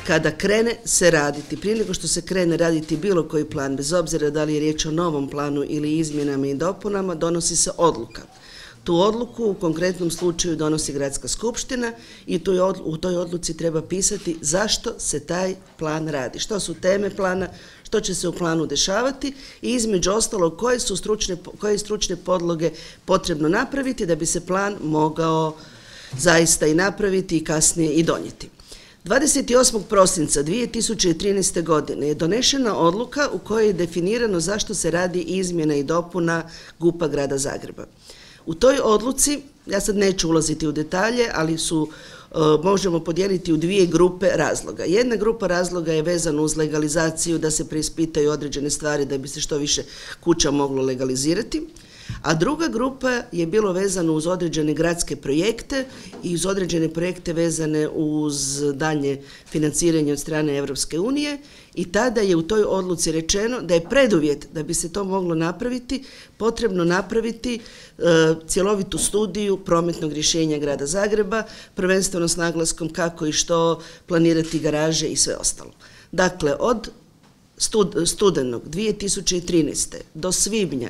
kada krene se raditi, prije nego što se krene raditi bilo koji plan, bez obzira da li je riječ o novom planu ili izmjenama i dopunama, donosi se odluka. Tu odluku u konkretnom slučaju donosi gradska skupština i u toj odluci treba pisati zašto se taj plan radi, što su teme plana, što će se u planu dešavati i između ostalog koje stručne podloge potrebno napraviti da bi se plan mogao zaista i napraviti i kasnije i donijeti. 28. prosinca 2013. godine je donešena odluka u kojoj je definirano zašto se radi izmjena i dopuna GUP-a Grada Zagreba. U toj odluci, ja sad neću ulaziti u detalje, ali možemo podijeliti u dvije grupe razloga. Jedna grupa razloga je vezana uz legalizaciju, da se preispitaju određene stvari da bi se što više kuća moglo legalizirati, a druga grupa je bilo vezano uz određene gradske projekte i uz određene projekte vezane uz daljnje financiranje od strane Europske unije i tada je u toj odluci rečeno da je preduvjet da bi se to moglo napraviti potrebno napraviti cjelovitu studiju prometnog rješenja Grada Zagreba, prvenstveno s naglaskom kako i što planirati garaže i sve ostalo. Dakle, od studenog 2013. do svibnja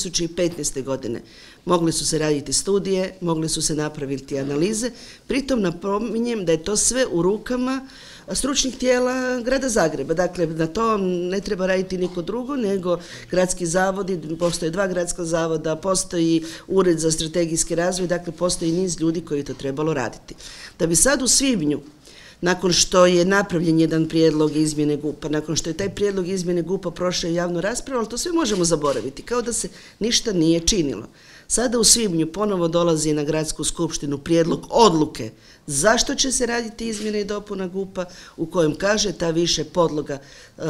2015. godine mogli su se raditi studije, mogli su se napraviti analize, pritom napominjem da je to sve u rukama stručnih tijela Grada Zagreba. Dakle, na to ne treba raditi niko drugo nego gradski zavodi, postoje 2 gradska zavoda, postoji ured za strategijski razvoj, dakle postoji niz ljudi koji je to trebalo raditi. Da bi sad u svibnju, nakon što je napravljen jedan prijedlog izmjene GUP-a, nakon što je taj prijedlog izmjene GUP-a prošao javnu raspravu, ali to sve možemo zaboraviti, kao da se ništa nije činilo. Sada u svibnju ponovo dolazi na gradsku skupštinu prijedlog odluke zašto će se raditi izmjene i dopuna GUP-a u kojem kaže ta više podloga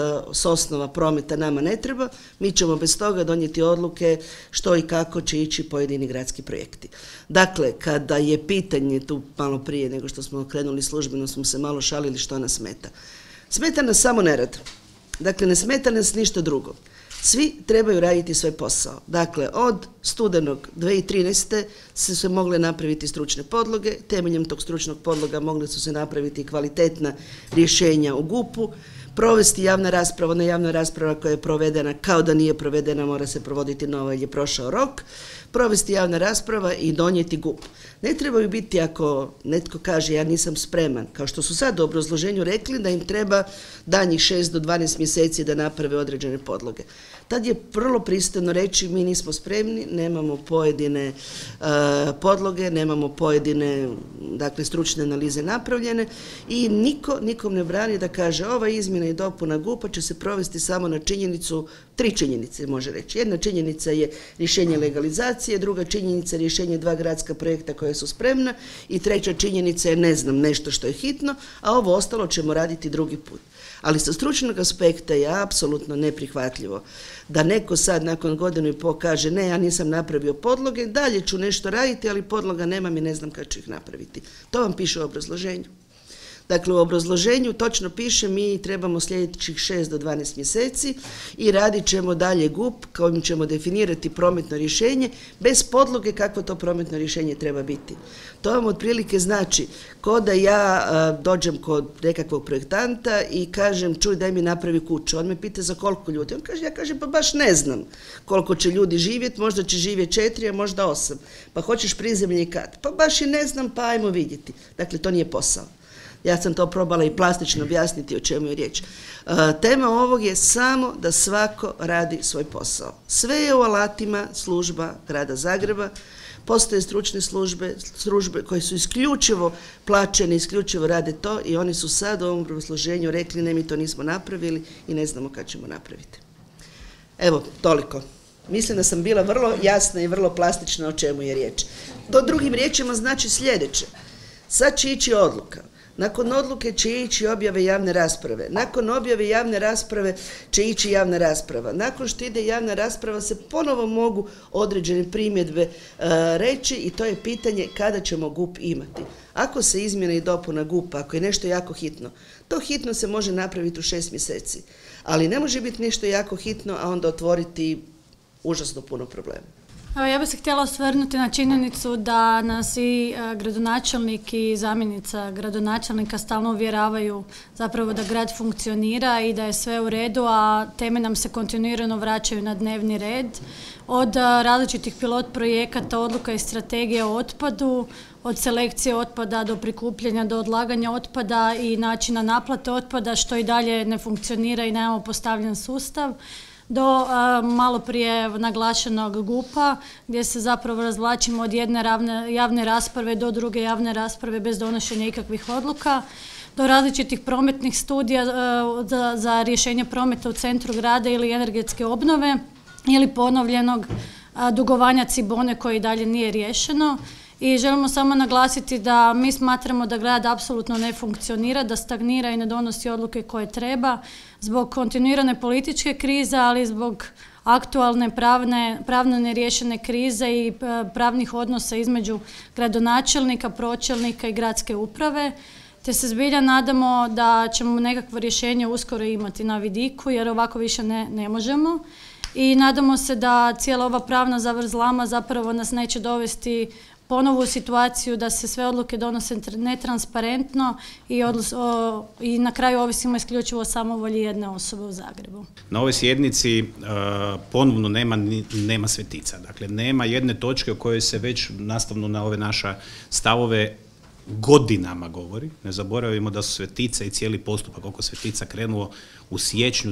s osnova prometa nama ne treba, mi ćemo bez toga donijeti odluke što i kako će ići pojedini gradski projekti. Dakle, kada je pitanje tu malo prije nego što smo krenuli službeno smo se malo šalili što nas smeta. Smeta nas samo nerad. Dakle, ne smeta nas ništa drugo. Svi trebaju raditi svoj posao. Dakle, od studenog 2013. su se mogle napraviti stručne podloge, temeljem tog stručnog podloga mogle su se napraviti kvalitetna rješenja u GUP-u, provesti javna rasprava, ona javna rasprava koja je provedena kao da nije provedena, mora se provoditi nova jer je prošao rok, provesti javna rasprava i donijeti GUP. Ne trebaju biti ako netko kaže ja nisam spreman, kao što su sad u obrazloženju rekli da im treba danjih 6 do 12 mjeseci da naprave određene podloge. Tad je vrlo pristojno reći mi nismo spremni, nemamo pojedine podloge, nemamo pojedine stručne analize napravljene i nikom ne brani da kaže ova izmjena i dopuna GUP-a će se provesti samo na činjenicu, 3 činjenice može reći. Jedna činjenica je rješenje legalizacije, druga činjenica je rješenje 2 gradska projekta koja su spremna i treća činjenica je nešto što je hitno, a ovo ostalo ćemo raditi drugi put. Ali sa stručnog aspekta je apsolutno neprihvatljivo da neko sad nakon godinu i pol kaže ne, ja nisam napravio podloge, dalje ću nešto raditi, ali podloga nemam i ne znam kad ću ih napraviti. To vam piše u obrazloženju. Dakle, u obrazloženju točno piše mi trebamo sljedećih 6 do 12 mjeseci i radit ćemo dalje GUP kojim ćemo definirati prometno rješenje bez podloge kakvo to prometno rješenje treba biti. To vam otprilike znači ko da ja dođem kod nekakvog projektanta i kažem čuj daj mi napravi kuću. On me pita za koliko ljudi. Ja kažem pa baš ne znam koliko će ljudi živjeti, možda će živjeti 4, a možda 8. Pa hoćeš prizemlje i kat. Pa baš i ne znam pa ajmo vidjeti. Dakle, to nije posao. Ja sam to probala i plastično objasniti o čemu je riječ. Tema ovog je samo da svako radi svoj posao. Sve je u alatima služba Grada Zagreba, postoje stručne službe koje su isključivo plaćene, isključivo rade to i oni su sad u ovom obrazloženju rekli ne, mi to nismo napravili i ne znamo kad ćemo napraviti. Evo, toliko. Mislim da sam bila vrlo jasna i vrlo plastična o čemu je riječ. To drugim riječima znači sljedeće. Sad će ići odluka. Nakon odluke će ići objave javne rasprave. Nakon objave javne rasprave će ići javna rasprava. Nakon što ide javna rasprava se ponovo mogu određene primjedbe reći i to je pitanje kada ćemo GUP imati. Ako se izmjena i dopuna GUP-a, ako je nešto jako hitno, to hitno se može napraviti u 6 mjeseci. Ali ne može biti nešto jako hitno, a onda otvoriti užasno puno problema. Ja bih se htjela osvrnuti na činjenicu da nas i gradonačelnik i zamjenica gradonačelnika stalno uvjeravaju zapravo da grad funkcionira i da je sve u redu, a teme nam se kontinuirano vraćaju na dnevni red. Od različitih pilot projekata, odluka i strategije o otpadu, od selekcije otpada do prikupljanja, do odlaganja otpada i načina naplate otpada, što i dalje ne funkcionira i nemamo postavljen sustav, do malo prije naglašenog GUP-a, gdje se zapravo razvlačimo od jedne javne rasprave do druge javne rasprave bez donošenja ikakvih odluka, do različitih prometnih studija za rješenje prometa u centru grada ili energetske obnove ili ponovljenog dugovanja Cibone koje i dalje nije riješeno. I želimo samo naglasiti da mi smatramo da grad apsolutno ne funkcionira, da stagnira i ne donosi odluke koje treba zbog kontinuirane političke krize, ali zbog aktualne pravno neriješene krize i pravnih odnosa između gradonačelnika, pročelnika i gradske uprave. Te se zbilja nadamo da ćemo nekakvo rješenje uskoro imati na vidiku, jer ovako više ne možemo. I nadamo se da cijela ova pravna zavrzlama zapravo nas neće dovesti ponovo u situaciju da se sve odluke donose netransparentno i na kraju ovisimo isključivo o samovolji jedne osobe u Zagrebu. Na ovoj sjednici ponovno nema svetica. Dakle, nema jedne točke o kojoj se već nastavno na ove naše stavove godinama govori. Ne zaboravimo da su svetice i cijeli postupak oko svetica krenuo u siječnju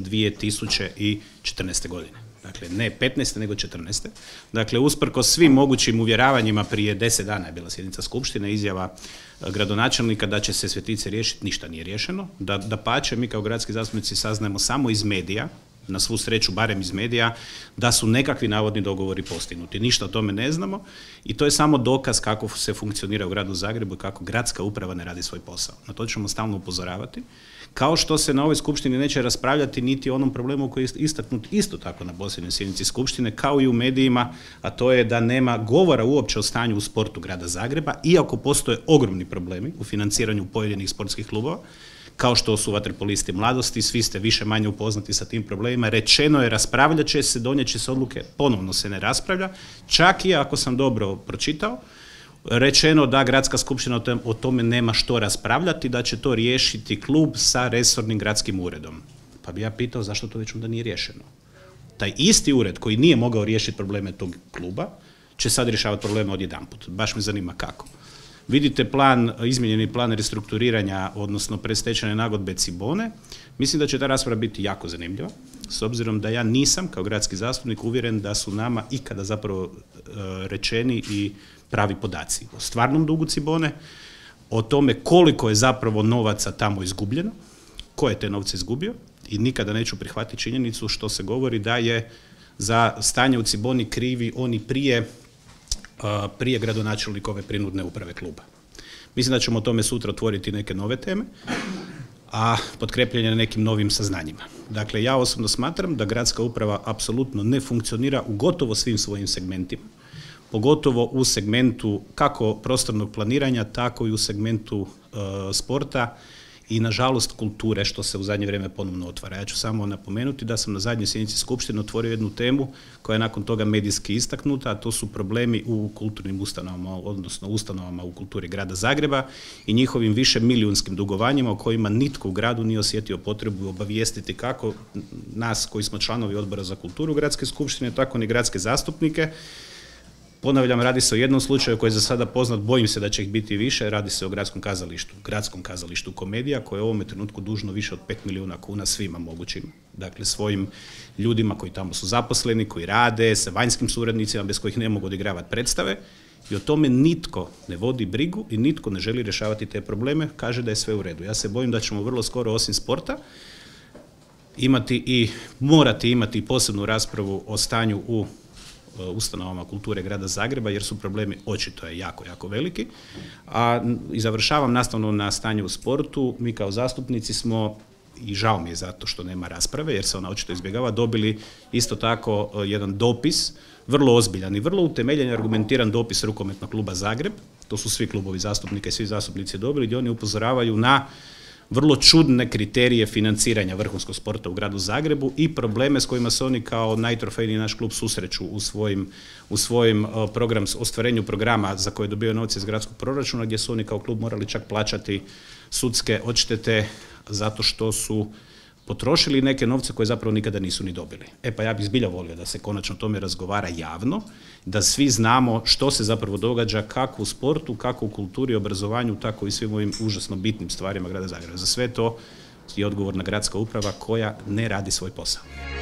2014. godine. Dakle, ne 15. nego 14. Dakle, usprkos svim mogućim uvjeravanjima, prije 10 dana je bila sjednica skupštine, izjava gradonačelnika da će se svetice riješiti, ništa nije riješeno. Dapače, mi kao gradski zastupnici saznajemo samo iz medija, na svu sreću barem iz medija, da su nekakvi navodni dogovori postignuti. Ništa o tome ne znamo i to je samo dokaz kako se funkcionira u gradu Zagrebu i kako gradska uprava ne radi svoj posao. Na to ćemo stalno upozoravati. Kao što se na ovoj skupštini neće raspravljati niti o onom problemu koji je istaknut isto tako na posljednjoj sjednici skupštine, kao i u medijima, a to je da nema govora uopće o stanju u sportu grada Zagreba, iako postoje ogromni problemi u financiranju pojedinih sportskih klubova, kao što su vaterpolisti mladosti, svi ste više manje upoznati sa tim problemima. Rečeno je, raspravljat će se, donijet će se odluke, ponovno se ne raspravlja, čak i ako sam dobro pročitao, rečeno da gradska skupština o tome nema što raspravljati, da će to riješiti klub sa resornim gradskim uredom. Pa bi ja pitao zašto to već onda nije riješeno. Taj isti ured koji nije mogao riješiti probleme tog kluba će sad rješavati probleme odjedanput. Baš me zanima kako. Vidite izmijenjeni plan restrukturiranja, odnosno predstečajne nagodbe Cibone. Mislim da će ta rasprava biti jako zanimljiva, s obzirom da ja nisam kao gradski zastupnik uvjeren da su nama ikada zapravo rečeni i pravi podaci o stvarnom dugu Cibone, o tome koliko je zapravo novaca tamo izgubljeno, ko je te novce izgubio, i nikada neću prihvatiti činjenicu što se govori da je za stanje u Ciboni krivi oni prije gradonačelnikove prinudne uprave kluba. Mislim da ćemo o tome sutra otvoriti neke nove teme, a potkrepljene nekim novim saznanjima. Dakle, ja osobno smatram da gradska uprava apsolutno ne funkcionira u gotovo svim svojim segmentima, pogotovo u segmentu kako prostornog planiranja, tako i u segmentu sporta i nažalost kulture, što se u zadnje vrijeme ponovno otvara. Ja ću samo napomenuti da sam na zadnjoj sjednici skupštine otvorio jednu temu koja je nakon toga medijski istaknuta, a to su problemi u kulturnim ustanovama, odnosno ustanovama u kulturi grada Zagreba i njihovim višemilijunskim dugovanjima o kojima nitko u gradu nije osjetio potrebu obavijestiti kako nas koji smo članovi odbora za kulturu gradske skupštine, tako ni gradske zastupnike. Ponavljam, radi se o jednom slučaju koji je za sada poznat, bojim se da će ih biti više, radi se o gradskom kazalištu Komedija, koje je u ovome trenutku dužno više od 5 milijuna kuna svima mogućim. Dakle, svojim ljudima koji tamo su zaposleni, koji rade, sa vanjskim suradnicima bez kojih ne mogu odigravati predstave, i o tome nitko ne vodi brigu i nitko ne želi rješavati te probleme, kaže da je sve u redu. Ja se bojim da ćemo vrlo skoro, osim sporta, morati imati posebnu raspravu o stanju u ustanovama kulture grada Zagreba, jer su problemi očito jako, jako veliki. I završavam nastavno na stanje u sportu. Mi kao zastupnici smo, i žao mi je zato što nema rasprave, jer se ona očito izbjegava, dobili isto tako jedan dopis, vrlo ozbiljan i vrlo utemeljen i argumentiran dopis Rukometnog kluba Zagreb. To su svi klubovi zastupnika i svi zastupnici dobili, gdje oni upozoravaju na vrlo čudne kriterije financiranja vrhunskog sporta u gradu Zagrebu i probleme s kojima se oni kao najtrofejniji naš klub susreću u svojim ostvarenju programa za koje dobijaju novce iz gradskog proračuna, gdje su oni kao klub morali čak plaćati sudske odštete zato što su potrošili neke novce koje zapravo nikada nisu ni dobili. Pa ja bih zbilja volio da se konačno o tome razgovara javno, da svi znamo što se zapravo događa kako u sportu, kako u kulturi i obrazovanju, tako i svim ovim užasno bitnim stvarima grada Zagreba. Za sve to je odgovorna gradska uprava koja ne radi svoj posao.